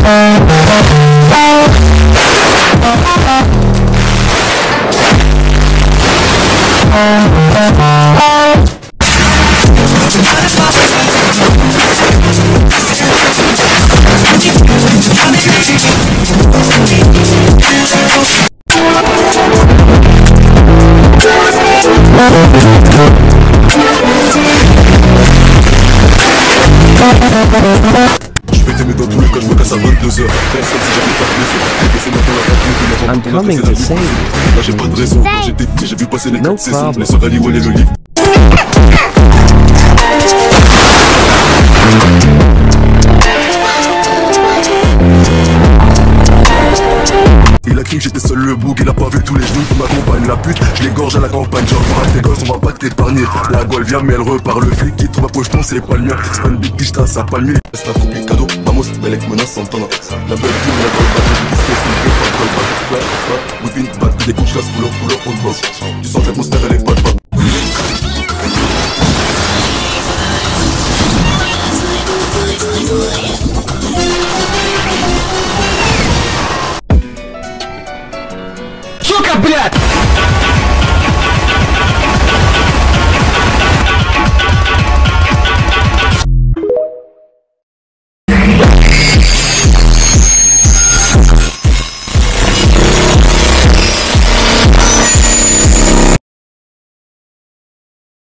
Je vais t'aimer dans tous les cas, je me casse à 22h. I'm coming to save you. Là j'ai pas de raison, quand j'étais petit j'ai vu passer les 4 saisons. Les sœurs Halliwell et le livre. Il a cru que j'étais seul le bouc, il a pas vu tous les genoux de ma compagne. La pute, je l'égorge à la campagne. Genre pour tes gosses, on va pas t'épargner. La gueule vient mais elle repart, le flic qui trouve un pocheton, c'est pas le mien. C'est pas une big bitch, ça pas le mille. C'est un compliqué cadeau, vamos, Belek menace Santana. La belle fille, la gueule pas, je dis c'est pas Whipping, bat, des couches, casse, couleur, on le boss. Tu sens que l'atmosphère elle est pas de pas. Сука, блядь!